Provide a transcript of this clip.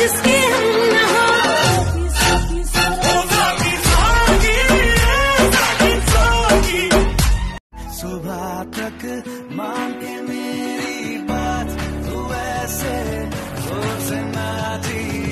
जिसकी हम न हो। सुबह तक मान के मेरी बात, तू ऐसे जोर से ना जी